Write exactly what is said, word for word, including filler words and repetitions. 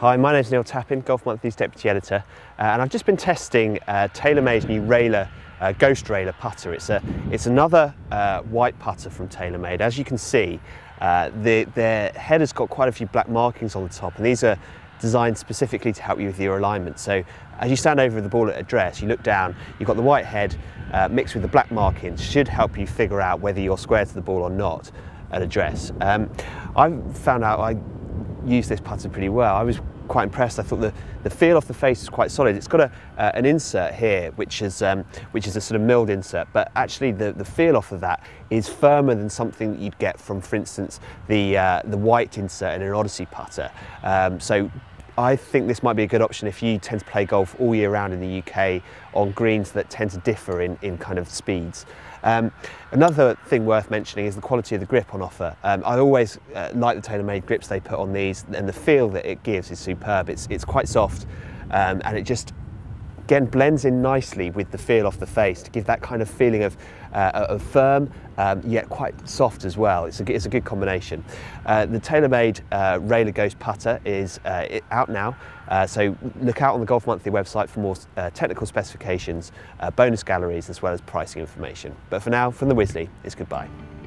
Hi, my name's Neil Tappin, Golf Monthly's Deputy Editor, uh, and I've just been testing uh, TaylorMade's new Railer uh, Ghost Railer putter. It's, a, it's another uh, white putter from TaylorMade. As you can see, uh, the, their head has got quite a few black markings on the top, and these are designed specifically to help you with your alignment. So as you stand over the ball at address, you look down, you've got the white head uh, mixed with the black markings, should help you figure out whether you're square to the ball or not at address. Um, I found out I used this putter pretty well. I was quite impressed. I thought the, the feel off the face is quite solid. It's got a, uh, an insert here, which is, um, which is a sort of milled insert, but actually the, the feel off of that is firmer than something that you'd get from, for instance, the, uh, the white insert in an Odyssey putter. Um, so I think this might be a good option if you tend to play golf all year round in the U K on greens that tend to differ in, in kind of speeds. Um, another thing worth mentioning is the quality of the grip on offer. Um, I always uh, like the TaylorMade grips they put on these, and the feel that it gives is superb. It's, it's quite soft, um, and it just again blends in nicely with the feel off the face to give that kind of feeling of, uh, of firm, um, yet quite soft as well. It's a, it's a good combination. Uh, the TaylorMade uh, Railer Ghost putter is uh, out now, uh, so look out on the Golf Monthly website for more uh, technical specifications, uh, bonus galleries, as well as pricing information. But for now, from the Wisley, it's goodbye.